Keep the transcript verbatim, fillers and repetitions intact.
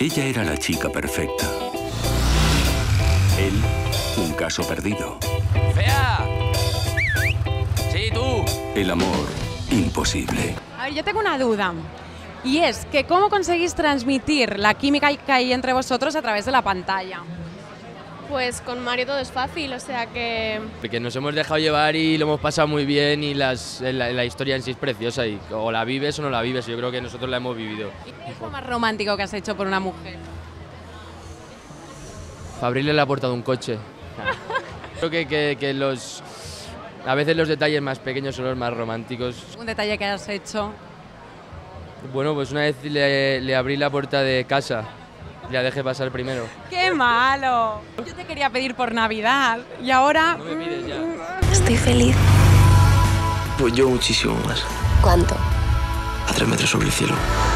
Ella era la chica perfecta. Él, un caso perdido. ¡Fea! ¡Sí, tú! El amor, imposible. A ver, yo tengo una duda. Y es que ¿cómo conseguís transmitir la química que hay entre vosotros a través de la pantalla? Pues con Mario todo es fácil, o sea que... Porque nos hemos dejado llevar y lo hemos pasado muy bien y las, la, la historia en sí es preciosa y o la vives o no la vives, yo creo que nosotros la hemos vivido. ¿Y qué es lo más romántico que has hecho por una mujer? Abrirle la puerta de un coche. Creo que, que, que los... A veces los detalles más pequeños son los más románticos. ¿Un detalle que has hecho? Bueno, pues una vez le, le abrí la puerta de casa y la dejé pasar primero. ¡Qué malo! Yo te quería pedir por Navidad y ahora... No me pides ya. Estoy feliz. Pues yo muchísimo más. ¿Cuánto? A tres metros sobre el cielo.